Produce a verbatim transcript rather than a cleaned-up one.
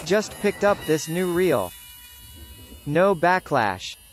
Just picked up this new reel. No backlash.